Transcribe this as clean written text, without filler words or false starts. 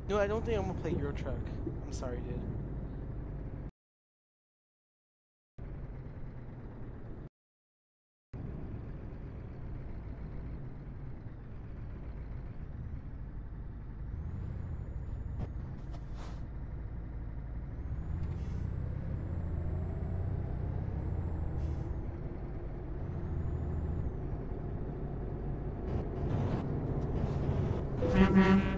No, I don't think I'm gonna play Euro Truck. I'm sorry, dude. Mm-hmm.